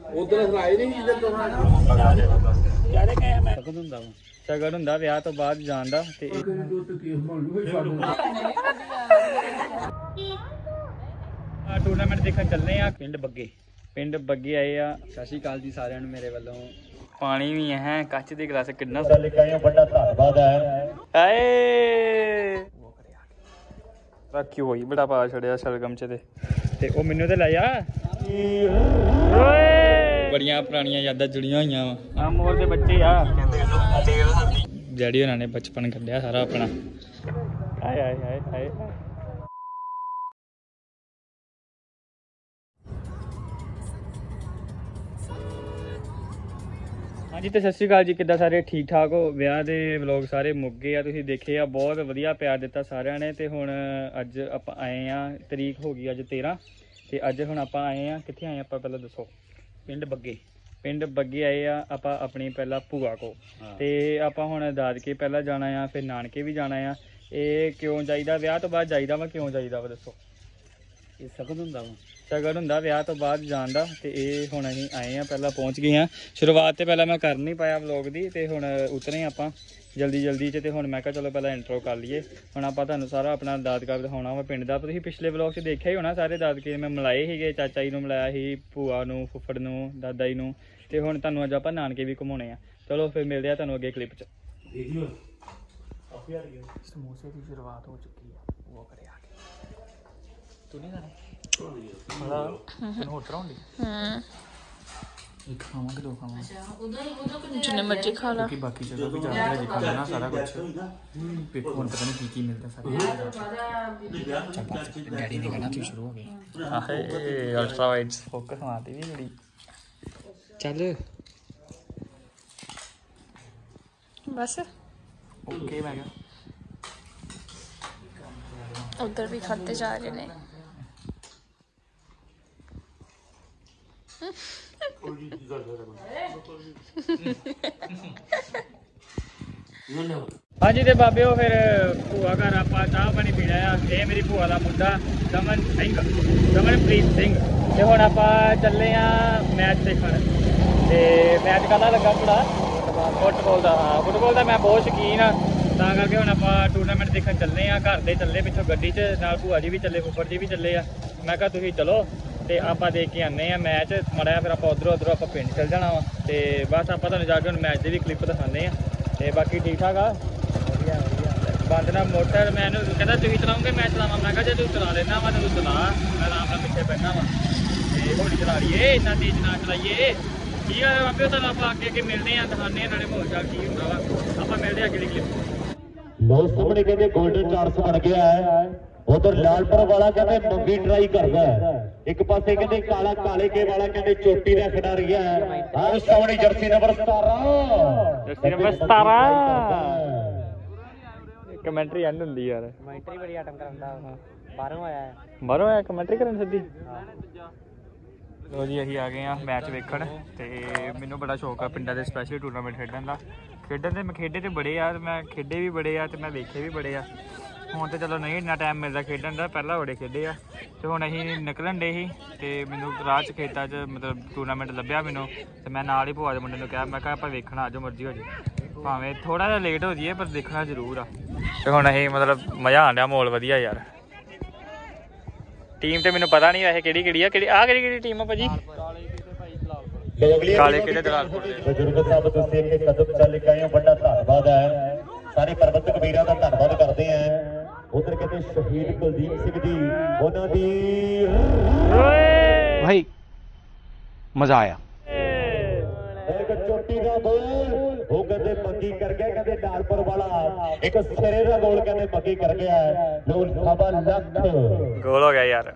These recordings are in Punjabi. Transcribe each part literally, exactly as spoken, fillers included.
ਉਧਰ ਹਰਾਏ ਨਹੀਂ ਜਿੱਧਰ ਤੋਂ ਯਾਰੇ ਕਹੇ ਮੈਂ ਸ਼ਗਨ ਹੁੰਦਾ ਵਾ ਸ਼ਗਨ ਹੁੰਦਾ ਵਿਆਹ ਤੋਂ ਬਾਅਦ ਜਾਣ ਦਾ ਤੇ ਟੂਰਨਾਮੈਂਟ ਦੇਖਣ ਚੱਲੇ ਆ ਪਿੰਡ ਬੱਗੇ ਪਿੰਡ ਬੱਗੇ ਆਏ ਆ। ਸਤਿ ਸ਼੍ਰੀ ਅਕਾਲ ਜੀ ਸਾਰਿਆਂ ਨੂੰ ਮੇਰੇ ਵੱਲੋਂ। ਪਾਣੀ ਵੀ ਹੈ ਕੱਚ ਦੇ ਗਲਾਸ ਕਿੰਨਾ ਵੱਡਾ ਧੰਨਵਾਦ ਹੈ। ਹਾਏ ਰੱਖੀ ਹੋਈ ਬੜਾ ਪਾ ਛੜਿਆ ਸ਼ਲਗਮ ਚ ਤੇ ਉਹ ਮੈਨੂੰ ਤੇ ਲੈ ਆ ਬੜੀਆਂ ਪੁਰਾਣੀਆਂ ਯਾਦਾਂ ਜੁੜੀਆਂ ਹੋਈਆਂ ਵਾ। ਆ ਮੋਰ ਦੇ ਬੱਚੇ ਆ ਡੈਡੀ ਉਹਨਾਂ ਨੇ ਬਚਪਨ ਕੱਢਿਆ ਸਾਰਾ ਆਪਣਾ। ਹਾਏ ਹਾਏ ਹਾਏ ਹਾਏ ਹਾਂਜੀ ਤੇ ਸਤਿ ਸ਼੍ਰੀ ਅਕਾਲ ਜੀ। ਕਿੱਦਾਂ ਸਾਰੇ ਠੀਕ ਠਾਕ ਹੋ? ਵਿਆਹ ਦੇ ਵਲੋਗ ਸਾਰੇ ਮੁੱਕ ਗਏ ਆ, ਤੁਸੀਂ ਦੇਖੇ ਆ। ਬਹੁਤ ਵਧੀਆ ਪਿਆਰ ਦਿੱਤਾ ਸਾਰਿਆਂ ਨੇ। ਤੇ ਹੁਣ ਅੱਜ ਆਪਾਂ ਆਏ ਆ, ਤਰੀਕ ਹੋ ਗਈ ਅੱਜ ਤੇਰਾਂ ਤੇ ਅੱਜ ਹੁਣ ਆਪਾਂ ਆਏ ਆ। ਕਿੱਥੇ ਆਏ ਆਪਾਂ ਪਹਿਲਾਂ ਦੱਸੋ? ਪਿੰਡ ਬੱਗੇ ਪਿੰਡ ਬੱਗੇ ਆਏ ਆ ਆਪਾਂ ਆਪਣੀ ਪਹਿਲਾਂ ਭੂਆ ਕੋ। ਤੇ ਆਪਾਂ ਹੁਣ ਦਾਦਕੇ ਪਹਿਲਾਂ ਜਾਣਾ ਆ, ਫਿਰ ਨਾਨਕੇ ਵੀ ਜਾਣਾ ਆ। ਇਹ ਕਿਉਂ ਜਾਈਦਾ? ਵਿਆਹ ਤੋਂ ਬਾਅਦ ਜਾਈਦਾ ਵਾ। ਕਿਉਂ ਜਾਈਦਾ ਵਾ ਦੱਸੋ? ਇਹ ਸ਼ਗਨ ਹੁੰਦਾ ਵਾ ਸ਼ਗਨ ਹੁੰਦਾ ਵਿਆਹ ਤੋਂ ਬਾਅਦ ਜਾਣ ਦਾ। ਤੇ ਇਹ ਹੁਣ ਅਸੀਂ ਆਏ ਆ, ਪਹਿਲਾਂ ਪਹੁੰਚ ਗਏ ਆ। ਸ਼ੁਰੂਆਤ ਤੇ ਪਹਿਲਾਂ ਮੈਂ ਕਰ ਨਹੀਂ ਪਾਇਆ ਵਲੋਗ ਦੀ ਤੇ ਹੁਣ ਉਤਰੇ ਆਪਾਂ ਜਲਦੀ ਜਲਦੀ 'ਚ। ਤੇ ਹੁਣ ਮੈਂ ਕਿਹਾ ਚਲੋ ਪਹਿਲਾਂ ਇੰਟਰੋ ਕਰ ਲਈਏ। ਹੁਣ ਆਪਾਂ ਤੁਹਾਨੂੰ ਸਾਰਾ ਆਪਣਾ ਦਾਦਕਾ ਦਿਖਾਉਣਾ ਵਾ ਪਿੰਡ ਦਾ। ਤੁਸੀਂ ਪਿਛਲੇ ਵਲੋਗ 'ਚ ਦੇਖਿਆ ਹੀ ਹੋਣਾ ਸਾਰੇ ਦਾਦਕੇ ਮੈਂ ਮਿਲਾਏ ਸੀਗੇ। ਚਾਚਾ ਜੀ ਨੂੰ ਮਿਲਾਇਆ ਸੀ, ਭੂਆ ਨੂੰ, ਫੁੱਫੜ ਨੂੰ, ਦਾਦਾ ਜੀ ਨੂੰ। ਤੇ ਹੁਣ ਤੁਹਾਨੂੰ ਅੱਜ ਆਪਾਂ ਨਾਨਕੇ ਵੀ ਘੁਮਾਉਣੇ ਆ। ਚਲੋ ਫਿਰ ਮਿਲਦੇ ਆ ਤੁਹਾਨੂੰ ਅੱਗੇ ਕਲਿੱਪ 'ਚ। ਸਮੋਸੇ ਦੀ ਸ਼ੁਰੂਆਤ ਹੋ ਚੁੱਕੀ ਆ। ਉਹ ਕਰੇ ਆ ਕੇ ਤੂੰ ਨਹੀਂ ਖਾਣੇ ਖਾਵਾਂਗੇ ਦੋ ਖਾਵਾਂਗੇ ਜਿੰਨੇ ਮਰਜ਼ੀ ਖਾ ਲਾ। ਬਾਕੀ ਜਗ੍ਹਾ ਵੀ ਜਾਣਾ ਜੀ ਖਾਣਾ ਨਾ ਸਾਰਾ ਕੁਛ। ਵੇਖੋ ਹੁਣ ਪਤਾ ਨਹੀਂ ਕੀ ਕੀ ਮਿਲਦਾ ਸਾਰਾ। ਡੈਡੀ ਨੇ ਕਹਿਣਾ ਤੂੰ ਸ਼ੁਰੂ ਹੋ ਗਏ। ਆਹੇ ਅਲਟਰਾ ਵਾਈਡ ਫੋਕਸ ਮਾਰਦੀ ਵੀ ਬੜੀ। ਚੱਲ ਬਸ ਓਕੇ। ਮੈਂ ਕਿਹਾ ਉਧਰ ਵੀ ਖਾਤੇ ਜਾ ਰਹੇ ਨੇ। ਹਾਂਜੀ ਤੇ ਬਾਬੇ ਉਹ ਫਿਰ ਭੂਆ ਘਰ ਆਪਾਂ ਚਾਹ ਪਾਣੀ ਪੀਣਾ ਆ। ਇਹ ਮੇਰੀ ਭੂਆ ਦਾ ਮੁੰਡਾ ਦਮਨ ਸਿੰਘ ਦਮਨਪ੍ਰੀਤ ਸਿੰਘ। ਤੇ ਹੁਣ ਆਪਾਂ ਚੱਲੇ ਆ ਮੈਚ ਦੇਖਣ। ਤੇ ਮੈਚ ਕਾਹਦਾ ਲੱਗਾ ਥੋੜਾ ਫੁੱਟਬਾਲ ਦਾ। ਹਾਂ ਫੁੱਟਬਾਲ ਦਾ ਮੈਂ ਬਹੁਤ ਸ਼ੌਕੀਨ ਆ, ਤਾਂ ਕਰਕੇ ਹੁਣ ਆਪਾਂ ਟੂਰਨਾਮੈਂਟ ਦੇਖਣ ਚੱਲੇ ਆ। ਘਰ ਦੇ ਚੱਲੇ ਪਿੱਛੋਂ ਗੱਡੀ 'ਚ, ਨਾਲ ਭੂਆ ਜੀ ਵੀ ਚੱਲੇ, ਫੁੱਫੜ ਜੀ ਵੀ ਚੱਲੇ ਆ। ਮੈਂ ਕਿਹਾ ਤੁਸੀਂ ਚਲੋ ਤੇ ਆਪਾਂ ਦੇਖ ਕੇ ਆਉਂਦੇ ਆ ਮੈਚ ਮਾੜਾ ਜਿਹਾ। ਫਿਰ ਆਪਾਂ ਉੱਧਰੋਂ ਉੱਧਰੋਂ ਆਪਾਂ ਪਿੰਡ ਚੱਲ ਜਾਣਾ ਵਾ। ਤੇ ਬਸ ਆਪਾਂ ਤੁਹਾਨੂੰ ਜਾ ਕੇ ਹੁਣ ਮੈਚ ਦੇ ਵੀ ਕਲਿੱਪ ਦਿਖਾਉਂਦੇ ਆ। ਤੇ ਬਾਕੀ ਠੀਕ ਠਾਕ ਆ। ਵਧੀਆ ਵਧੀਆ। ਬੰਦ ਨਾ ਮੋਟਰ ਮੈਨੂੰ ਕਹਿੰਦਾ ਤੁਸੀਂ ਚਲਾਉਂਗੇ ਮੈਂ ਚਲਾਵਾਂ। ਮੈਂ ਕਿਹਾ ਜੇ ਤੂੰ ਚਲਾ ਲੈਂਦਾ ਵਾ ਤੈਨੂੰ ਚਲਾ, ਮੈਂ ਆਰਾਮ ਨਾਲ ਪਿੱਛੇ ਬਹਿਣਾ ਵਾ। ਤੇ ਹੌਲੀ ਚਲਾ ਲਈਏ, ਇੰਨਾ ਤੇਜ਼ ਨਾ ਚਲਾਈਏ। ਕੀ ਆ ਬਾਬੇ ਤੁਹਾਨੂੰ ਆਪਾਂ ਅੱਗੇ ਅੱਗੇ ਮਿਲਦੇ ਆ, ਦਿਖਾਉਂਦੇ ਆ ਨਾਲੇ ਮਾਹੌਲ ਚਾਲ ਕੀ ਹੁੰਦਾ ਵਾ। ਆਪਾਂ ਮਿਲਦੇ ਆ ਅਗਲੀ ਕਲਿੱਪ। ਲੋ ਸਾਹਮਣੇ ਕਹਿੰਦੇ ਗੋਲਡਨ ਚਾਂਸ ਬਣ ਗਿਆ ਹੈ। ਉਧਰ ਲਾਲਪੁਰ ਵਾਲਾ ਕਹਿੰਦੇ ਮੰਗੀ ਟਰਾਈ ਕਰਦਾ ਹੈ। ਇੱਕ ਪਾਸੇ ਕਹਿੰਦੇ ਕਾਲਾ ਕਾਲੇ ਕੇ ਵਾਲਾ ਕਹਿੰਦੇ ਚੋਟੀ ਦਾ ਖਿਡਾਰੀ ਹੈ। ਆਹ ਸਾਹਮਣੇ ਜਰਸੀ ਨੰਬਰ ਸਤਾਰਾਂ ਜਰਸੀ ਨੰਬਰ ਸਤਾਰਾਂ। ਕਮੈਂਟਰੀ ਐਂਡ ਹੁੰਦੀ ਯਾਰ। ਕਮੈਂਟਰੀ ਬੜੀ ਆਟਮ ਕਰਾਉਂਦਾ। ਬਾਹਰੋਂ ਆਇਆ ਹੈ ਬਾਹਰੋਂ ਆਇਆ ਕਮੈਂਟਰੀ ਕਰਨ ਸਿੱਧੀ। ਲੋ ਜੀ ਅਸੀਂ ਆ ਗਏ ਆ ਮੈਚ ਵੇਖਣ। ਤੇ ਮੈਨੂੰ ਬੜਾ ਸ਼ੌਕ ਆ ਪਿੰਡਾਂ ਦੇ ਸਪੈਸ਼ਲੀ ਟੂਰਨਾਮੈਂਟ ਖੇਡਣ ਦਾ। ਖੇਡਣ ਦੇ ਮੈਂ ਖੇਡੇ ਤੇ ਬੜੇ ਆ, ਮੈਂ ਖੇਡੇ ਵੀ ਬੜੇ ਆ ਤੇ ਮੈਂ ਵੇਖੇ ਵੀ ਬੜੇ ਆ। ਹੁਣ ਤਾਂ ਚਲੋ ਨਹੀਂ ਇੰਨਾ ਟਾਈਮ ਮਿਲਦਾ ਖੇਡਣ ਦਾ, ਪਹਿਲਾਂ ਬੜੇ ਖੇਡੇ ਆ। ਤੇ ਹੁਣ ਅਸੀਂ ਨਿਕਲਣ ਡੇ ਸੀ ਤੇ ਮੈਨੂੰ ਰਾਹ 'ਚ ਖੇਤਾਂ 'ਚ ਮਤਲਬ ਟੂਰਨਾਮੈਂਟ ਲੱਭਿਆ ਮੈਨੂੰ। ਤੇ ਮੈਂ ਨਾਲ ਹੀ ਭੂਆ ਦੇ ਮੁੰਡੇ ਨੂੰ ਕਿਹਾ, ਮੈਂ ਕਿਹਾ ਆਪਾਂ ਵੇਖਣਾ ਜੋ ਮਰਜ਼ੀ ਹੋ ਜਾਏ, ਭਾਵੇਂ ਥੋੜ੍ਹਾ ਜਿਹਾ ਲੇਟ ਹੋ ਜਾਈਏ ਪਰ ਦੇਖਣਾ ਜ਼ਰੂਰ ਆ। ਤੇ ਹੁਣ ਅਸੀਂ ਮਤਲਬ ਮਜ਼ਾ ਆਉਣ ਡਿਆ, ਮਾਹੌਲ ਵਧੀਆ ਯਾਰ। ਟੀਮ ਤੇ ਮੈਨੂੰ ਪਤਾ ਨਹੀਂ ਵੈਸੇ ਕਿਹੜੀ ਕਿਹੜੀ ਆ। ਕਿਹੜੀ ਆਹ ਕਿਹੜੀ ਕਿਹੜੀ ਟੀਮ ਆ ਭਾਜੀ? ਕਾਲੇ ਕਿਹੜੇ ਦਲਾਲਪੁਰ ਦੇ ਬਜ਼ੁਰਗ ਸਾਹਿਬ ਤੁਸੀਂ ਇੱਥੇ ਕਦਮ ਚੱਲ ਕੇ ਆਏ ਹੋ, ਵੱਡਾ ਧੰਨਵਾਦ ਹੈ। ਸਾਰੇ ਪ੍ਰਬੰਧਕ ਵੀਰਾਂ ਦਾ ਧੰਨਵਾਦ ਕਰਦੇ ਆ। ਉਧਰ ਕਹਿੰਦੇ ਸ਼ਹੀਦ ਕੁਲਦੀਪ ਸਿੰਘ ਜੀ, ਉਹਨਾਂ ਦੀ ਭਾਈ ਮਜ਼ਾ ਆਇਆ। ਇੱਕ ਚੋਟੀ ਦਾ ਗੋਲ ਉਹ ਕਹਿੰਦੇ ਮੰਗੀ ਕਰ ਗਿਆ। ਕਹਿੰਦੇ ਲਾਲਪੁਰ ਵਾਲਾ ਇੱਕ ਸਿਰੇ ਦਾ ਗੋਲ ਕਹਿੰਦੇ ਮੰਗੀ ਕਰ ਗਿਆ। ਲੋਲ ਸਵਾ ਲੱਖ ਗੋਲ ਹੋ ਗਿਆ ਯਾਰ।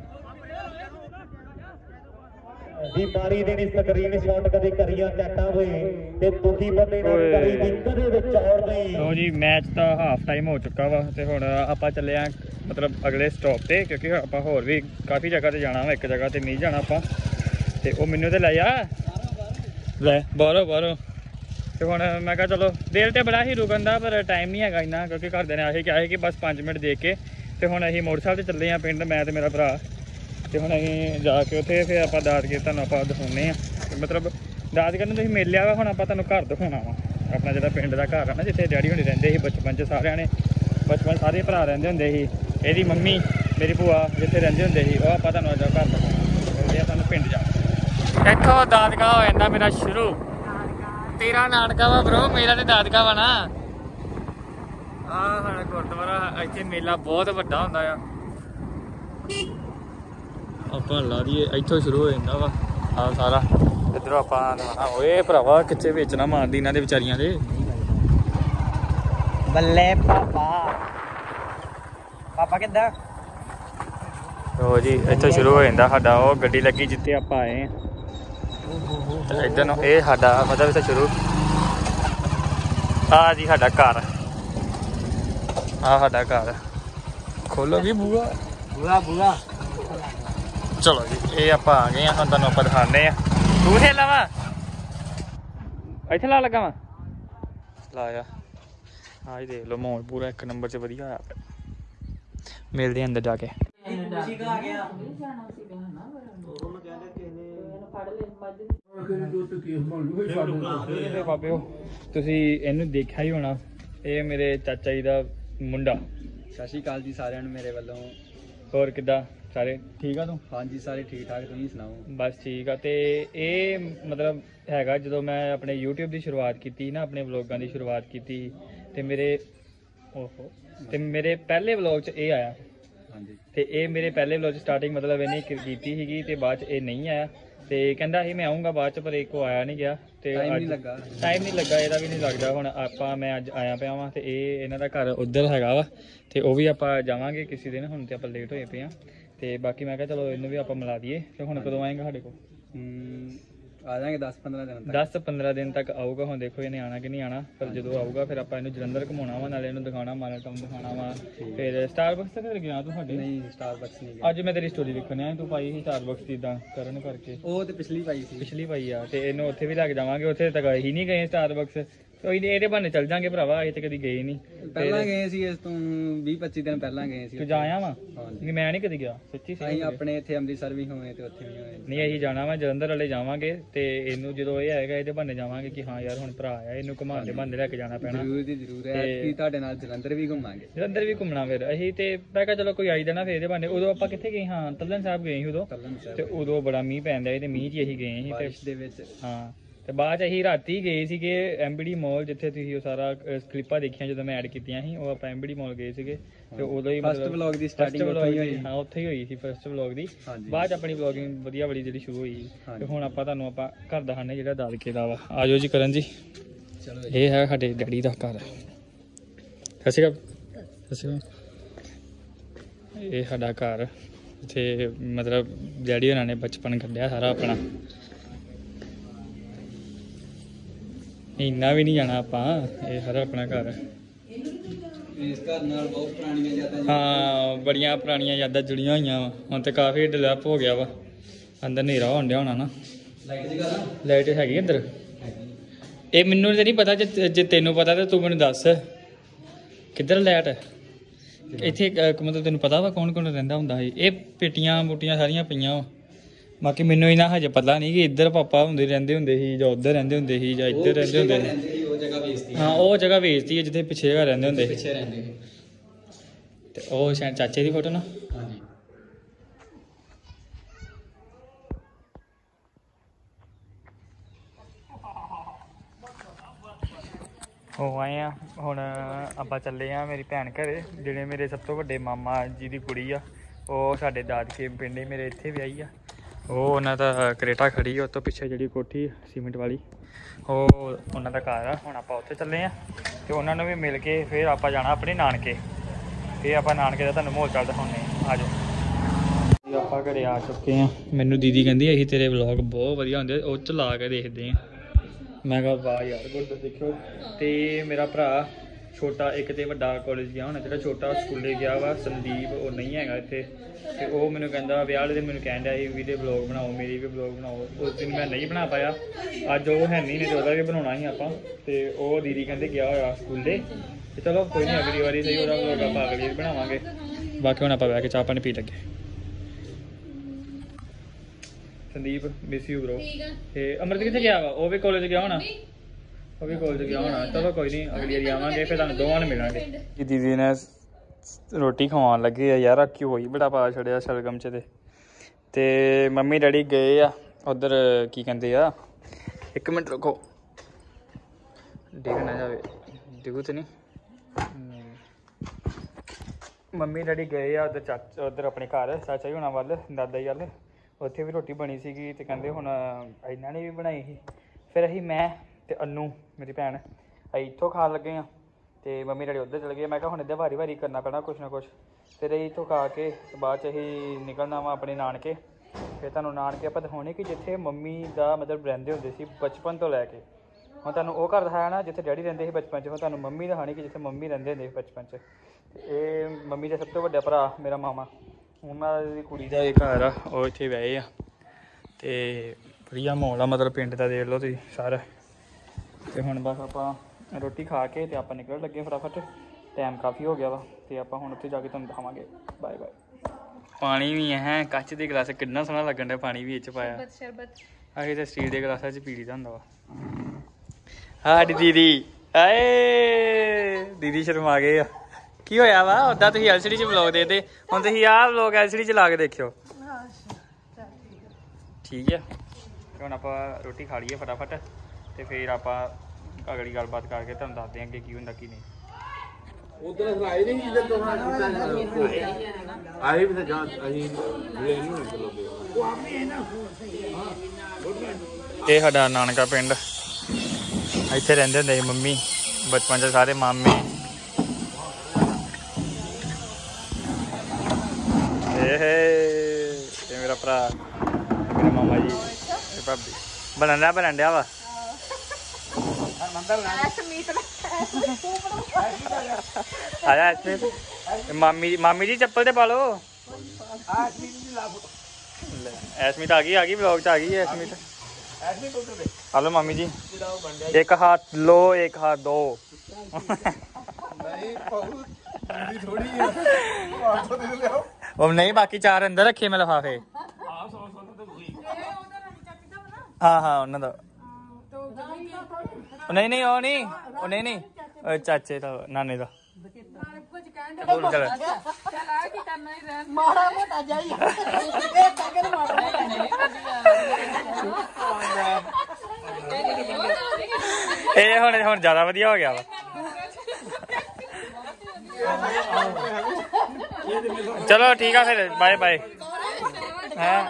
ਦੀ ਮਾਰੀ ਦੀ ਨਹੀਂ ਸਕਰੀਨ ਸ਼ਾਟ ਕਦੇ ਕਰੀਆਂ ਜੱਟਾਂ ਦੇ ਤੇ ਦੁਖੀ ਬੰਦੇ ਨਾਲ ਕਰੀ ਦੀ ਕਦੇ ਵਿੱਚ ਔਰ ਨਹੀਂ। ਲੋ ਜੀ ਮੈਚ ਤਾਂ ਹਾਫ ਟਾਈਮ ਹੋ ਚੁੱਕਾ ਵਾ। ਤੇ ਹੁਣ ਆਪਾਂ ਚੱਲੇ ਆ ਮਤਲਬ ਅਗਲੇ ਸਟਾਪ ਤੇ, ਕਿਉਂਕਿ ਆਪਾਂ ਹੋਰ ਵੀ ਕਾਫੀ ਜਗ੍ਹਾ ਤੇ ਜਾਣਾ ਵਾ। ਇੱਕ ਜਗ੍ਹਾ ਤੇ ਨਹੀਂ ਜਾਣਾ ਆਪਾਂ। ਤੇ ਉਹ ਮੈਨੂੰ ਤੇ ਲੈ ਆ ਲੈ ਬਾਹਰੋਂ ਬਾਹਰੋਂ। ਤੇ ਹੁਣ ਮੈਂ ਕਿਹਾ ਚਲੋ ਦਿਲ ਤੇ ਬੜਾ ਹੀ ਰੁਕਣ ਦਾ, ਪਰ ਟਾਈਮ ਨਹੀਂ ਹੈਗਾ ਇੰਨਾ, ਕਿਉਂਕਿ ਘਰਦਿਆਂ ਨੇ ਆਹੀ ਕਿਹਾ ਸੀ ਕਿ ਬਸ ਪੰਜ ਮਿੰਟ ਦੇਖ ਕੇ। ਤੇ ਹੁਣ ਅਸੀਂ ਮੋਟਰਸਾਈਕਲ ਤੇ ਚੱਲੇ ਆ ਪਿੰਡ, ਮੈਂ ਤੇ ਮੇਰਾ ਭਰਾ। ਤੇ ਹੁਣ ਅਸੀਂ ਜਾ ਕੇ ਉੱਥੇ ਫਿਰ ਆਪਾਂ ਦਾਦਕੇ ਤੁਹਾਨੂੰ ਆਪਾਂ ਦਿਖਾਉਂਦੇ ਆ। ਮਤਲਬ ਦਾਦਕੇ ਨੂੰ ਤੁਸੀਂ ਮਿਲ ਲਿਆ ਵਾ, ਹੁਣ ਆਪਾਂ ਤੁਹਾਨੂੰ ਘਰ ਦਿਖਾਉਣਾ ਵਾ ਆਪਣਾ ਜਿਹੜਾ ਪਿੰਡ ਦਾ ਘਰ ਆ ਨਾ, ਜਿੱਥੇ ਡੈਡੀ ਹੁਣੀ ਰਹਿੰਦੇ ਸੀ ਬਚਪਨ 'ਚ ਸਾਰਿਆਂ ਨੇ। ਬਚਪਨ ਸਾਰੇ ਭਰਾ ਰਹਿੰਦੇ ਹੁੰਦੇ ਸੀ, ਇਹਦੀ ਮੰਮੀ ਮੇਰੀ ਭੂਆ ਜਿੱਥੇ ਰਹਿੰਦੇ ਹੁੰਦੇ ਸੀ, ਉਹ ਆਪਾਂ ਤੁਹਾਨੂੰ ਅੱਜ ਘਰ ਦਿਖਾਉਣਾ। ਇਹ ਸਾਨੂੰ ਪਿੰਡ ਜਾ ਇੱਥੋਂ ਦਾਦਕਾ ਹੋ ਜਾਂਦਾ ਮੇਰਾ ਸ਼ੁਰੂ। ਤੇਰਾ ਨਾਨਕਾ ਵਾ ਬਰੋ, ਮੇਰਾ ਤੇ ਦਾਦਕਾ ਵਾ ਨਾ। ਆਹ ਸਾਡਾ ਗੁਰਦੁਆਰਾ, ਇੱਥੇ ਮੇਲਾ ਬਹੁਤ ਵੱਡਾ ਹੁੰਦਾ ਆ। ਆਪਾਂ ਲਾ ਦੀਏ ਇੱਥੋਂ ਸ਼ੁਰੂ ਹੋ ਜਾਂਦਾ ਵਾ ਆਹ ਸਾਰਾ। ਇੱਧਰੋਂ ਆਪਾਂ ਦਵਾਣਾ ਓਏ ਭਰਾਵਾ ਕਿੱਥੇ ਵੇਚਣਾ ਮਾਰਦੀ ਇਹਨਾਂ ਦੇ ਵਿਚਾਰੀਆਂ ਦੇ। ਬੱਲੇ ਪਾਪਾ ਪਾਪਾ ਕਿੱਦਾਂ? ਲੋ ਜੀ ਇੱਥੋਂ ਸ਼ੁਰੂ ਹੋ ਜਾਂਦਾ ਸਾਡਾ ਉਹ ਗੱਡੀ ਲੱਗੀ ਜਿੱਥੇ ਆਪਾਂ ਆਏ ਆ। ਤੇ ਇੱਧਰ ਨੂੰ ਇਹ ਸਾਡਾ ਮਤਲਬ ਇੱਥੇ ਸ਼ੁਰੂ ਆ ਜੀ ਸਾਡਾ ਘਰ। ਆ ਸਾਡਾ ਘਰ ਖੋਲੋ ਵੀ ਬੂਆ ਬੂਆ ਬੂਆ। ਚਲੋ ਜੀ ਇਹ ਆਪਾਂ ਆ ਗਏ ਆ, ਹੁਣ ਤੁਹਾਨੂੰ ਆਪਾਂ ਦਿਖਾਉਂਦੇ ਆ। ਤੂੰ ਇੱਥੇ ਲਾਵਾ, ਇੱਥੇ ਲਾ ਲੱਗਾ ਵਾ ਲਾਇਆ। ਹਾਂ ਜੀ ਦੇਖ ਲਓ ਮਾਹੌਲ ਪੂਰਾ ਇੱਕ ਨੰਬਰ 'ਚ ਵਧੀਆ ਹੋਇਆ ਪਿਆ। ਮਿਲਦੇ ਆ ਅੰਦਰ ਜਾ ਕੇ। ਬਾਬਿਓ ਤੁਸੀਂ ਇਹਨੂੰ ਦੇਖਿਆ ਹੀ ਹੋਣਾ, ਇਹ ਮੇਰੇ ਚਾਚਾ ਜੀ ਦਾ ਮੁੰਡਾ। ਸਤਿ ਸ਼੍ਰੀ ਅਕਾਲ ਜੀ ਸਾਰਿਆਂ ਨੂੰ ਮੇਰੇ ਵੱਲੋਂ। ਹੋਰ ਕਿੱਦਾਂ ਸਾਰੇ ਠੀਕ ਆ ਤੂੰ? ਹਾਂਜੀ ਸਾਰੇ ਠੀਕ ਠਾਕ, ਤੁਸੀਂ ਸੁਣਾਓ? ਬਸ ਠੀਕ ਆ। ਤੇ ਇਹ ਮਤਲਬ ਹੈਗਾ ਜਦੋਂ ਮੈਂ ਆਪਣੇ YouTube ਦੀ ਸ਼ੁਰੂਆਤ ਕੀਤੀ ਨਾ, ਆਪਣੇ ਵਲੋਗਾਂ ਦੀ ਸ਼ੁਰੂਆਤ ਕੀਤੀ ਤੇ ਮੇਰੇ ਓਹੋ ਤੇ ਮੇਰੇ ਪਹਿਲੇ ਵਲੋਗ 'ਚ ਇਹ ਆਇਆ। ਹਾਂਜੀ ਤੇ ਇਹ ਮੇਰੇ ਪਹਿਲੇ ਵਲੋਗ 'ਚ ਸਟਾਰਟਿੰਗ ਮਤਲਬ ਇਹਨੇ ਕੀਤੀ ਸੀਗੀ ਤੇ ਬਾਅਦ 'ਚ ਇਹ ਨਹੀਂ ਆਇਆ। ਤੇ ਕਹਿੰਦਾ ਸੀ ਮੈਂ ਆਉਂਗਾ ਬਾਅਦ 'ਚ, ਪਰ ਇੱਕ ਉਹ ਆਇਆ ਨਹੀਂ ਗਿਆ। ਤੇ ਟਾਈਮ ਨਹੀਂ ਲੱਗਾ ਟਾਈਮ ਨਹੀਂ ਲੱਗਾ ਇਹਦਾ ਵੀ ਨਹੀਂ ਲੱਗਦਾ। ਹੁਣ ਆਪਾਂ ਮੈਂ ਅੱਜ ਆਇਆ ਪਿਆ ਵਾਂ ਤੇ ਇਹ ਇਹਨਾਂ ਦਾ ਘਰ ਉੱਧਰ ਹੈਗਾ ਵਾ, ਤੇ ਉਹ ਵੀ ਆਪਾਂ ਜਾਵਾਂਗੇ ਕਿਸੇ ਦਿਨ। ਹੁਣ ਤੇ ਆਪਾਂ ਲੇਟ ਹੋਏ ਪਏ ਆ, ਤੇ ਬਾਕੀ ਮੈਂ ਕਿਹਾ ਚਲੋ ਇਹਨੂੰ ਵੀ ਆਪਾਂ ਮਿਲਾ ਦਈਏ। ਤੇ ਹੁਣ ਕਦੋਂ ਆਏਗਾ ਸਾਡੇ ਕੋਲ? ਆ ਜਾਏਗੇ ਦਸ ਪੰਦਰਾਂ ਦਿਨ ਤੱਕ। ਦਸ ਪੰਦਰਾਂ ਦਿਨ ਤੱਕ ਆਊਗਾ। ਹੁਣ ਦੇਖੋ ਇਹਨੇ ਆਉਣਾ ਕਿ ਨਹੀਂ ਆਉਣਾ, ਪਰ ਜਦੋਂ ਆਊਗਾ ਫਿਰ ਆਪਾਂ ਇਹਨੂੰ ਜਲੰਧਰ ਘੁਮਾਉਣਾ ਵਾ, ਨਾਲੇ ਇਹਨੂੰ ਦਿਖਾਉਣਾ ਮਾਡਲ ਟਾਊਨ ਦਿਖਾਉਣਾ ਵਾ। ਫਿਰ ਸਟਾਰਬਕਸ ਤੱਕ ਗਿਆ ਤੂੰ ਸਾਡੇ? ਨਹੀਂ ਸਟਾਰਬਕਸ ਨਹੀਂ ਗਿਆ। ਅੱਜ ਮੈਂ ਤੇਰੀ ਸਟੋਰੀ ਵੇਖਣੀ ਆ, ਤੂੰ ਪਾਈ ਸੀ ਸਟਾਰਬਕਸ ਦੀ ਇਦਾਂ ਕਰਨ ਕਰਕੇ। ਉਹ ਤੇ ਪਿਛਲੀ ਪਾਈ ਸੀ। ਪਿਛਲੀ ਪਾਈ ਆ, ਤੇ ਇਹਨੂੰ ਉੱਥੇ ਵੀ ਲੈ ਕੇ ਜਾਵਾਂਗੇ। ਉੱਥੇ ਤੱਕ ਹੀ ਨਹੀਂ ਗਏ ਸਟਾਰਬਕਸ, ਕੋਈ ਨਹੀਂ ਇਹਦੇ ਬਹਾਨੇ ਚੱਲ ਜਾਾਂਗੇ ਭਰਾਵਾ। ਅਸੀਂ ਤੇ ਕਦੀ ਗਏ ਨਹੀਂ। ਪਹਿਲਾਂ ਗਏ ਸੀ, ਇਸ ਤੋਂ ਵੀਹ ਪੱਚੀ ਦਿਨ ਪਹਿਲਾਂ ਗਏ ਸੀ। ਤੂੰ ਜਾ ਆਇਆ ਵਾ? ਹਾਂਜੀ ਨਹੀਂ ਮੈਂ ਨਹੀਂ ਕਦੀ ਗਿਆ ਸੱਚੀ। ਅਸੀਂ ਆਪਣੇ ਇੱਥੇ ਅੰਮ੍ਰਿਤਸਰ ਵੀ ਹੋਏ ਤੇ ਉੱਥੇ ਵੀ ਹੋਏ। ਨਹੀਂ ਅਸੀਂ ਜਾਣਾ ਵਾ ਜਲੰਧਰ ਵਾਲੇ ਜਾਵਾਂਗੇ, ਤੇ ਇਹਨੂੰ ਜਦੋਂ ਇਹ ਆਏਗਾ ਇਹਦੇ ਬਹਾਨੇ ਜਾਵਾਂਗੇ ਕਿ ਹਾਂ ਯਾਰ ਹੁਣ ਭਰਾ ਆਇਆ, ਇਹਨੂੰ ਘੁਮਾਉਣ ਦੇ ਬਹਾਨੇ ਲੈ ਕੇ ਜਾਣਾ ਪੈਣਾ। ਜ਼ਰੂਰ ਜੀ ਜ਼ਰੂਰ ਹੈ ਕਿ ਤੁਹਾਡੇ ਨਾਲ ਜਲੰਧਰ ਵੀ ਘੁੰਮਾਂਗੇ। ਜਲੰਧਰ ਵੀ ਘੁੰਮਣਾ ਫਿਰ ਅਸੀਂ। ਤੇ ਮੈਂ ਕਿਹਾ ਚਲੋ ਕੋਈ ਆਈ ਜਾਣਾ ਫਿਰ ਇਹਦੇ ਬਹਾਨੇ। ਉਦੋਂ ਆਪਾਂ ਕਿੱਥੇ ਗਏ? ਹਾਂ ਤਲਨ ਸਾਹਿਬ ਗਏ ਸੀ ਉਦੋਂ, ਤੇ ਉਦੋਂ ਬੜਾ ਮੀਂਹ ਪੈਂਦਾ ਸੀ ਤੇ ਮੀਂਹ 'ਚ ਅਸੀਂ ਗਏ ਸੀ ਤੇ ਦੇ ਵਿੱਚ। ਹਾਂ ਤੇ ਬਾਅਦ 'ਚ ਅਸੀਂ ਰਾਤੀ ਗਏ ਸੀਗੇ ਐਮਬੀਡੀ ਮਾਲ, ਜਿੱਥੇ ਤੁਸੀਂ ਉਹ ਸਾਰਾ ਕਲਿੱਪਾਂ ਦੇਖੀਆਂ ਜਦੋਂ ਮੈਂ ਐਡ ਕੀਤੀਆਂ ਸੀ। ਉਹ ਆਪਾਂ ਐਮਬੀਡੀ ਮਾਲ ਗਏ ਸੀਗੇ, ਤੇ ਉਦੋਂ ਹੀ ਫਸਟ ਵਲੌਗ ਦੀ ਸਟਾਰਟਿੰਗ ਉੱਥੇ ਹੀ ਹੋਈ। ਹਾਂ ਉੱਥੇ ਹੀ ਹੋਈ ਸੀ ਫਸਟ ਵਲੌਗ ਦੀ। ਬਾਅਦ 'ਚ ਆਪਣੀ ਵਲੌਗਿੰਗ ਵਧੀਆ ਬੜੀ ਜਿਹੜੀ ਸ਼ੁਰੂ ਹੋਈ। ਤੇ ਹੁਣ ਆਪਾਂ ਤੁਹਾਨੂੰ ਆਪਾਂ ਘਰ ਦਿਖਾਉਂਦੇ ਜਿਹੜਾ ਦਾਦਕੇ ਦਾ ਵਾ। ਆ ਜਾਓ ਜੀ ਕਰਨ ਜੀ। ਚਲੋ ਇਹ ਹੈ ਸਾਡੇ ਡੈਡੀ ਦਾ ਘਰ। ਸਤਿ ਸ਼੍ਰੀ ਅਕਾਲ। ਸਤਿ ਸ਼੍ਰੀ ਅਕਾਲ। ਇਹ ਸਾਡਾ ਘਰ, ਇੱਥੇ ਮਤਲਬ ਡੈਡੀ ਉਹਨਾਂ ਨੇ ਬਚਪਨ ਕੱਢਿਆ ਸਾਰਾ ਆਪਣਾ। ਇੰਨਾ ਵੀ ਨਹੀਂ ਜਾਣਾ ਆਪਾਂ, ਇਹ ਸਾਰਾ ਆਪਣਾ ਘਰ ਹੈ। ਇਸ ਘਰ ਨਾਲ ਬਹੁਤ ਪੁਰਾਣੀਆਂ ਯਾਦਾਂ। ਹਾਂ ਬੜੀਆਂ ਪੁਰਾਣੀਆਂ ਯਾਦਾਂ ਜੁੜੀਆਂ ਹੋਈਆਂ ਵਾ। ਹੁਣ ਤੇ ਕਾਫੀ ਡਿਵੈਲਪ ਹੋ ਗਿਆ ਵਾ। ਅੰਦਰ ਹਨੇਰਾ ਹੋਣ ਡਿਆ ਹੋਣਾ ਨਾ। ਲਾਈਟ ਜਗਾ ਨਾ, ਲਾਈਟ ਹੈਗੀ ਅੰਦਰ? ਇਹ ਮੈਨੂੰ ਤੇ ਨਹੀਂ ਪਤਾ, ਜੇ ਜੇ ਤੈਨੂੰ ਪਤਾ ਤਾਂ ਤੂੰ ਮੈਨੂੰ ਦੱਸ ਕਿੱਧਰ ਲਾਈਟ ਹੈ ਇੱਥੇ। ਮਤਲਬ ਤੈਨੂੰ ਪਤਾ ਵਾ ਕੌਣ ਕੌਣ ਰਹਿੰਦਾ ਹੁੰਦਾ ਸੀ? ਇਹ ਪੇਟੀਆਂ ਬੂਟੀਆਂ ਸਾਰੀਆਂ ਪਈਆਂ ਵਾ। ਬਾਕੀ ਮੈਨੂੰ ਇਹਨਾਂ ਹਜੇ ਪਤਾ ਨਹੀਂ ਕਿ ਇੱਧਰ ਪਾਪਾ ਹੁੰਦੇ ਰਹਿੰਦੇ ਹੁੰਦੇ ਸੀ ਜਾਂ ਉੱਧਰ ਰਹਿੰਦੇ ਹੁੰਦੇ ਸੀ ਜਾਂ ਇੱਧਰ ਰਹਿੰਦੇ ਹੁੰਦੇ ਸੀ। ਉਹ ਜਗ੍ਹਾ ਵੇਚਦੀ। ਹਾਂ ਉਹ ਜਗ੍ਹਾ ਵੇਚਦੀ ਹੈ ਜਿੱਥੇ ਪਿੱਛੇ ਜਗ੍ਹਾ ਰਹਿੰਦੇ ਹੁੰਦੇ ਸੀ। ਪਿੱਛੇ ਰਹਿੰਦੇ ਸੀ। ਤੇ ਉਹ ਸ਼ਾਇਦ ਚਾਚੇ ਦੀ ਫੋਟੋ ਨਾ। ਹਾਂਜੀ ਉਹ ਆਏ ਆ ਹੁਣ ਆਪਾਂ ਚੱਲੇ ਆ ਮੇਰੀ ਭੈਣ ਘਰੇ। ਜਿਹੜੇ ਮੇਰੇ ਸਭ ਤੋਂ ਵੱਡੇ ਮਾਮਾ ਜੀ ਦੀ ਕੁੜੀ ਆ, ਉਹ ਸਾਡੇ ਦਾਦਕੇ ਪਿੰਡੇ ਮੇਰੇ ਇੱਥੇ ਵਿਆਹੀ ਆ। ਉਹ ਉਹਨਾਂ ਦਾ ਕਰੇਟਾ ਖੜੀ ਆ, ਉਹ ਤੋਂ ਪਿੱਛੇ ਜਿਹੜੀ ਕੋਠੀ ਸੀਮਿੰਟ ਵਾਲੀ, ਉਹ ਉਹਨਾਂ ਦਾ ਘਰ ਆ। ਹੁਣ ਆਪਾਂ ਉੱਥੇ ਚੱਲੇ ਆ ਤੇ ਉਹਨਾਂ ਨੂੰ ਵੀ ਮਿਲ ਕੇ ਫਿਰ ਆਪਾਂ ਜਾਣਾ ਆਪਣੇ ਨਾਨਕੇ। ਇਹ ਆਪਾਂ ਨਾਨਕੇ ਦਾ ਤੁਹਾਨੂੰ ਮਾਹੌਲ ਚਾਲ ਦਿਖਾਉਂਦੇ ਆ। ਆ ਜਾਓ। ਆਪਾਂ ਘਰੇ ਆ ਚੁੱਕੇ ਆ। ਮੈਨੂੰ ਦੀਦੀ ਕਹਿੰਦੀ ਅਸੀਂ ਤੇਰੇ ਵਲੌਗ ਬਹੁਤ ਵਧੀਆ ਹੁੰਦੇ, ਉਹ ਚ ਲਾ ਕੇ ਦੇਖਦੇ ਆ। ਮੈਂ ਕਿਹਾ ਵਾਹ ਯਾਰ ਗੁੱਡ ਦੇਖਿਓ। ਤੇ ਮੇਰਾ ਭਰਾ ਛੋਟਾ ਇੱਕ ਤੇ ਵੱਡਾ ਕਾਲਜ ਗਿਆ ਹੋਣਾ, ਜਿਹੜਾ ਛੋਟਾ ਸਕੂਲੇ ਗਿਆ ਵਾ ਸੰਦੀਪ, ਉਹ ਨਹੀਂ ਹੈਗਾ ਇੱਥੇ। ਤੇ ਉਹ ਮੈਨੂੰ ਕਹਿੰਦਾ ਵਿਆਹ ਵਾਲੇ ਦਿਨ ਮੈਨੂੰ ਕਹਿਣ ਡਿਆ ਸੀ ਵੀਡੀਓ ਵਲੌਗ ਬਣਾਓ, ਮੇਰੀ ਵੀ ਵਲੌਗ ਬਣਾਓ। ਉਸ ਦਿਨ ਮੈਂ ਨਹੀਂ ਬਣਾ ਪਾਇਆ। ਅੱਜ ਉਹ ਹੈ ਨਹੀਂ, ਨੇ ਤੇ ਉਹਦਾ ਵੀ ਬਣਾਉਣਾ ਸੀ ਆਪਾਂ। ਤੇ ਉਹ ਦੀਦੀ ਕਹਿੰਦੇ ਗਿਆ ਹੋਇਆ ਸਕੂਲੇ। ਤੇ ਚਲੋ ਕੋਈ ਨਹੀਂ, ਅਗਲੀ ਵਾਰੀ ਸਹੀ ਉਹਦਾ ਵਲੌਗ ਆਪਾਂ ਅਗਲੀ ਵਾਰੀ ਬਣਾਵਾਂਗੇ। ਬਾਕੀ ਹੁਣ ਆਪਾਂ ਬਹਿ ਕੇ ਚਾਹ ਪਾਣੀ ਪੀ ਲੱਗੇ। ਸੰਦੀਪ ਮਿਸ ਯੂ ਬ్రో ਤੇ ਅਮਰਤ ਕਿੱਥੇ ਗਿਆ ਵਾ ਉਹ ਵੀ ਕਾਲਜ ਗਿਆ ਹੋਣਾ ਉਹ ਵੀ ਕਾਲਜ ਗਿਆ ਹੋਣਾ ਚਲੋ ਕੋਈ ਨਹੀਂ ਅਗਲੀ ਵਾਰੀ ਆਵਾਂਗੇ ਫਿਰ ਤੁਹਾਨੂੰ ਦੋਵਾਂ ਨੂੰ ਮਿਲਾਂਗੇ ਦੀਦੀ ਨੇ ਰੋਟੀ ਖਵਾਉਣ ਲੱਗੇ ਆ ਯਾਰ ਕਿਉਂ ਹੋਈ ਬੜਾ ਪਾ ਛੜਿਆ ਸ਼ਲਗਮ ਚ ਤੇ ਤੇ ਮੰਮੀ ਡੈਡੀ ਗਏ ਆ ਉਧਰ ਕੀ ਕਹਿੰਦੇ ਆ ਇੱਕ ਮਿੰਟ ਰੁਕੋ ਡਿੱਗ ਨਾ ਜਾਵੇ ਡਿੱਗੂ ਤੇ ਨਹੀਂ ਮੰਮੀ ਡੈਡੀ ਗਏ ਆ ਉਧਰ ਚਾਚਾ ਉਧਰ ਆਪਣੇ ਘਰ ਚਾਚਾ ਜੀ ਹੁਣਾਂ ਵੱਲ ਦਾਦਾ ਜੀ ਵੱਲ ਉੱਥੇ ਵੀ ਰੋਟੀ ਬਣੀ ਸੀਗੀ ਤੇ ਕਹਿੰਦੇ ਹੁਣ ਇਹਨਾਂ ਨੇ ਵੀ ਬਣਾਈ ਸੀ ਫਿਰ ਅਸੀਂ ਮੈਂ ਤੇ ਅਨੂ ਮੇਰੀ ਭੈਣ ਅਸੀਂ ਇੱਥੋਂ ਖਾਣ ਲੱਗੇ ਆ ਤੇ ਮੰਮੀ ਡੈਡੀ ਉੱਧਰ ਚਲੇ ਗਏ ਮੈਂ ਕਿਹਾ ਹੁਣ ਇੱਧਰ ਵਾਰੀ ਵਾਰੀ ਕਰਨਾ ਪੈਣਾ ਕੁਛ ਨਾ ਕੁਛ ਫਿਰ ਅਸੀਂ ਇੱਥੋਂ ਖਾ ਕੇ ਬਾਅਦ 'ਚ ਅਸੀਂ ਨਿਕਲਣਾ ਵਾ ਆਪਣੇ ਨਾਨਕੇ ਫਿਰ ਤੁਹਾਨੂੰ ਨਾਨਕੇ ਆਪਾਂ ਦਿਖਾਉਣੇ ਕਿ ਜਿੱਥੇ ਮੰਮੀ ਦਾ ਮਤਲਬ ਰਹਿੰਦੇ ਹੁੰਦੇ ਸੀ ਬਚਪਨ ਤੋਂ ਲੈ ਕੇ ਹੁਣ ਤੁਹਾਨੂੰ ਉਹ ਘਰ ਦਿਖਾਇਆ ਨਾ ਜਿੱਥੇ ਡੈਡੀ ਰਹਿੰਦੇ ਸੀ ਬਚਪਨ 'ਚ ਹੁਣ ਤੁਹਾਨੂੰ ਮੰਮੀ ਦਿਖਾਉਣੀ ਕਿ ਜਿੱਥੇ ਮੰਮੀ ਰਹਿੰਦੇ ਹੁੰਦੇ ਸੀ ਬਚਪਨ 'ਚ ਇਹ ਮੰਮੀ ਦਾ ਸਭ ਤੋਂ ਵੱਡਾ ਭਰਾ ਮੇਰਾ ਮਾਮਾ ਉਹਨਾਂ ਦੀ ਕੁੜੀ ਦਾ ਇਹ ਘਰ ਆ ਉਹ ਇੱਥੇ ਵਿਆਹੇ ਆ ਤੇ ਵਧੀਆ ਮਾਹੌਲ ਆ ਮਤਲਬ ਪਿੰਡ ਦਾ ਦੇਖ ਲਓ ਤੁਸੀਂ ਸਾਰਾ ਤੇ ਹੁਣ ਬਸ ਆਪਾਂ ਰੋਟੀ ਖਾ ਕੇ ਤੇ ਆਪਾਂ ਨਿਕਲਣ ਲੱਗੇ ਫਟਾਫਟ ਟਾਈਮ ਕਾਫੀ ਹੋ ਗਿਆ ਵਾ ਤੇ ਆਪਾਂ ਹੁਣ ਉੱਥੇ ਜਾ ਕੇ ਤੁਹਾਨੂੰ ਦਿਖਾਵਾਂਗੇ ਬਾਏ ਬਾਏ ਪਾਣੀ ਵੀ ਹੈ ਕੱਚ ਦੇ ਗਲਾਸ ਕਿੰਨਾ ਸੋਹਣਾ ਲੱਗਣ ਡਿਆ ਪਾਣੀ ਵੀ ਇਹ 'ਚ ਪਾਇਆ ਅਸੀਂ ਤਾਂ ਸਟੀਲ ਦੇ ਗਲਾਸਾਂ 'ਚ ਪੀ ਲਈਦਾ ਹੁੰਦਾ ਵਾ ਸਾਡੀ ਦੀਦੀ ਆਏ ਦੀਦੀ ਸ਼ਰਮਾ ਗਏ ਆ ਕੀ ਹੋਇਆ ਵਾ ਉਦਾਂ ਤੁਸੀਂ ਐਲ ਸੀ ਡੀ 'ਚ ਵਲੌਗ ਦੇ ਤੇ ਹੁਣ ਤੁਸੀਂ ਆਹ ਵਲੌਗ ਐਲ ਸੀ ਡੀ 'ਚ ਲਾ ਕੇ ਦੇਖਿਓ ਠੀਕ ਹੈ ਹੁਣ ਆਪਾਂ ਰੋਟੀ ਖਾ ਲਈਏ ਫਟਾਫਟ ਤੇ ਫਿਰ ਆਪਾਂ ਅਗਲੀ ਗੱਲਬਾਤ ਕਰਕੇ ਤੁਹਾਨੂੰ ਦੱਸਦੇ ਹਾਂ ਕਿ ਕੀ ਹੁੰਦਾ ਕੀ ਨਹੀਂ ਉਧਰ ਆਏ ਨਹੀਂ ਇਧਰ ਤੋਂ ਆਏ ਵੀ ਤਾਂ ਜਾਂ ਅਸੀਂ ਲੈ ਨਹੀਂ ਨਿਕਲੋਗੇ ਉਹ ਆਪੇ ਹੈ ਨਾ ਇਹ ਸਾਡਾ ਨਾਨਕਾ ਪਿੰਡ ਇੱਥੇ ਰਹਿੰਦੇ ਹੁੰਦੇ ਸੀ ਮੰਮੀ ਬਚਪਨ 'ਚ ਸਾਰੇ ਮਾਮੇ ਇਹ ਇਹ ਮੇਰਾ ਭਰਾ ਮੇਰਾ ਮਾਮਾ ਜੀ ਇਹ ਭਾਬੀ ਬਣਨ ਡਿਆ ਬਣਨ ਡਿਆ ਵਾ ਆਇਆ ਐਸਮੀਤ ਮਾਮੀ ਮਾਮੀ ਜੀ ਚੱਪਲ ਤੇ ਪਾ ਲਓ ਐਸਮੀਤ ਆ ਗਈ ਆ ਗਈ ਵਲੌਗ 'ਚ ਆ ਗਈ ਐਸਮੀਤ ਹਲੋ ਮਾਮੀ ਜੀ ਇੱਕ ਹੱਥ ਲੋ ਇੱਕ ਹੱਥ ਦੋ ਉਹ ਨਹੀਂ ਬਾਕੀ ਚਾਰ ਅੰਦਰ ਰੱਖੇ ਮੈਂ ਲਿਫਾਫੇ ਹਾਂ ਹਾਂ ਉਹਨਾਂ ਦਾ ਨਹੀਂ ਨਹੀਂ ਉਹ ਨਹੀਂ ਉਹ ਨਹੀਂ ਨਹੀਂ ਚਾਚੇ ਦਾ ਨਾਨੇ ਦਾ ਮਾੜਾ ਮੋਟਾ ਜਾਈ ਇਹ ਹੁਣ ਹੁਣ ਜ਼ਿਆਦਾ ਵਧੀਆ ਹੋ ਗਿਆ ਵਾ ਚਲੋ ਠੀਕ ਆ ਫਿਰ ਬਾਏ ਬਾਏ ਹੈ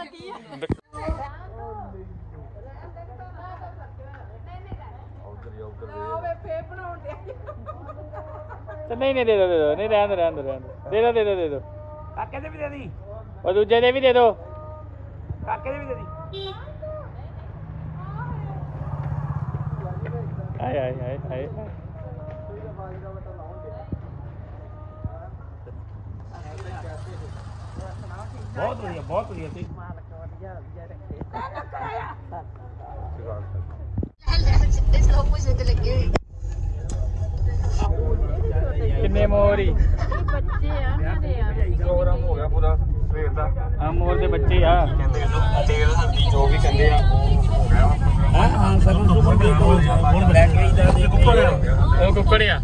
ਨਹੀਂ ਨਹੀਂ ਦੇ ਦੋ ਦੇ ਦੋ ਨਹੀਂ ਰਹਿਣ ਦੋ ਰਹਿਣ ਦੋ ਰਹਿਣ ਦੋ ਦੇ ਦੋ ਦੇ ਦੋ ਦੇ ਦੋ ਕਾਕੇ ਦੇ ਵੀ ਦੇ ਦੀ ਉਹ ਦੂਜੇ ਦੇ ਵੀ ਦੇ ਦੋ ਕਾਕੇ ਦੇ ਵੀ ਦੇ ਦੀ ਆਏ ਆਏ ਆਏ ਆਏ ਬਹੁਤ ਵਧੀਆ ਬਹੁਤ ਵਧੀਆ ਸੀ ਕਿੰਨੇ ਮੋਰ ਹੀ ਬੱਚੇ ਆ ਮੇਰੇ ਆ ਪ੍ਰੋਗਰਾਮ ਹੋ ਗਿਆ ਪੂਰਾ ਸਵੇਰ ਦਾ ਹਾਂ ਮੋਰ ਦੇ ਬੱਚੇ ਆ ਕਹਿੰਦੇ ਤੇਲ ਹਲਦੀ ਜੋ ਵੀ ਕਹਿੰਦੇ ਆ ਹਾਂ ਹਾਂ ਸਰ ਹੁਣ ਬਲੈਕ ਚਾਹੀਦਾ ਤੇ ਉਹ ਕੁੱਕੜ ਆ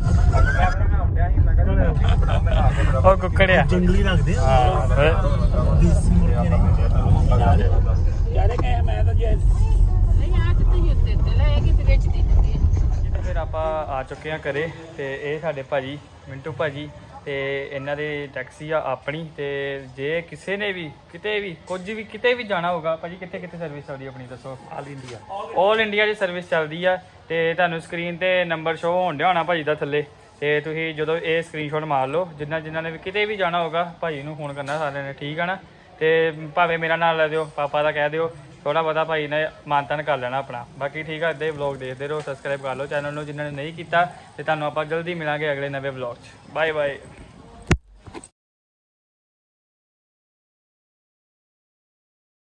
ਉਹ ਕੁੱਕੜ ਆ ਜੰਗਲੀ ਰੱਖਦੇ ਆ ਦੇਸੀ ਮੁਰਗੇ ਨੇ ਯਾਰੇ ਕਹੇ ਮੈਂ ਤਾਂ ਜੇ ਨਹੀਂ ਆ ਤੇ ਤੁਸੀਂ ਉੱਤੇ ਤੇ ਲੈ ਕੇ ਤੇ ਵਿੱਚ ਦੇ ਦਿੰਦੇ ਫਿਰ ਆਪਾਂ ਆ ਚੁੱਕੇ ਆ ਘਰੇ ਤੇ ਇਹ ਸਾਡੇ ਭਾਜੀ ਮਿੰਟੂ ਭਾਜੀ ਤੇ ਇਹਨਾਂ ਦੀ ਟੈਕਸੀ ਆ ਆਪਣੀ ਤੇ ਜੇ ਕਿਸੇ ਨੇ ਵੀ ਕਿਤੇ ਵੀ ਕੁਝ ਵੀ ਕਿਤੇ ਵੀ ਜਾਣਾ ਹੋਗਾ ਭਾਜੀ ਕਿੱਥੇ ਕਿੱਥੇ ਸਰਵਿਸ ਚੱਲਦੀ ਆਪਣੀ ਦੱਸੋ ਆਲ ਇੰਡੀਆ ਆਲ ਇੰਡੀਆ ਦੀ ਸਰਵਿਸ ਚੱਲਦੀ ਆ ਤੇ ਤੁਹਾਨੂੰ ਸਕਰੀਨ ਤੇ ਨੰਬਰ ਸ਼ੋ ਹੋਣ ਡਿਆ ਹੋਣਾ ਭਾਜੀ ਦਾ ਥੱਲੇ ਤੇ ਤੁਸੀਂ ਜਦੋਂ ਇਹ ਸਕਰੀਨਸ਼ਾਟ ਮਾਰ ਲਓ ਜਿੰਨਾ ਜਿਨ੍ਹਾਂ ਨੇ ਵੀ ਕਿਤੇ ਵੀ ਜਾਣਾ ਹੋਗਾ ਭਾਜੀ ਨੂੰ ਫੋਨ ਕਰਨਾ ਸਾਰਿਆਂ ਨੇ ਠੀਕ ਆ ਨਾ ਤੇ ਭਾਵੇਂ ਮੇਰਾ ਨਾਮ ਲੈ ਦਿਓ ਪਾਪਾ ਦਾ ਕਹਿ ਦਿਓ ਥੋੜਾ ਬਹੁਤਾ ਭਾਈ ਨੇ ਮਾਨਤਾਨ ਕਰ ਲੈਣਾ ਆਪਣਾ ਬਾਕੀ ਠੀਕ ਆ ਇੱਦਾਂ ਵਲੌਗ ਦੇਖਦੇ ਰਹੋ ਸਬਸਕ੍ਰਾਈਬ ਕਰ ਲਓ ਚੈਨਲ ਨੂੰ ਜਿਨ੍ਹਾਂ ਨੇ ਨਹੀਂ ਕੀਤਾ ਤੇ ਤੁਹਾਨੂੰ ਆਪਾਂ ਜਲਦੀ ਮਿਲਾਂਗੇ ਅਗਲੇ ਨਵੇਂ ਵਲੌਗ 'ਚ ਬਾਏ ਬਾਏ